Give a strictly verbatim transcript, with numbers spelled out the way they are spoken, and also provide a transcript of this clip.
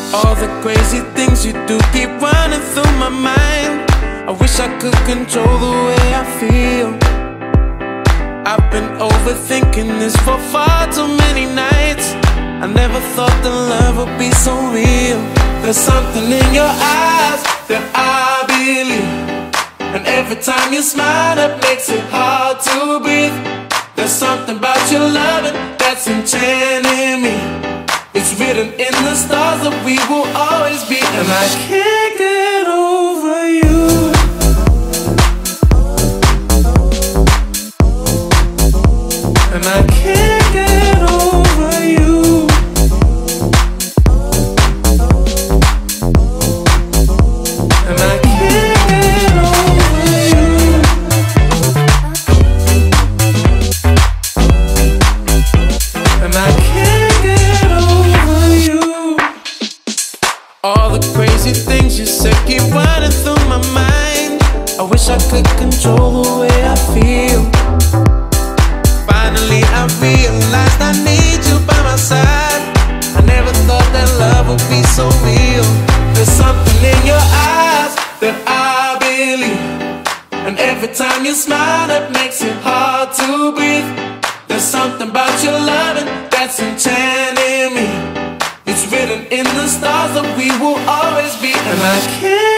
All the crazy things you do keep running through my mind. I wish I could control the way I feel. I've been overthinking this for far too many nights. I never thought that love would be so real. There's something in your eyes that I believe, and every time you smile it makes it hard to breathe. There's something about your loving that's enchanting me. It's written in the stars that we will always be, and I can't get over you. And I can't get over you. And I can't get over you. And I can't get over you. All the crazy things you said keep running through my mind. I wish I could control the way I feel. Finally I realized I need you by my side. I never thought that love would be so real. There's something in your eyes that I believe, and every time you smile it makes it hard to breathe. There's something about your loving that's enchanting me. It's written in the stars that we will always be, and I can't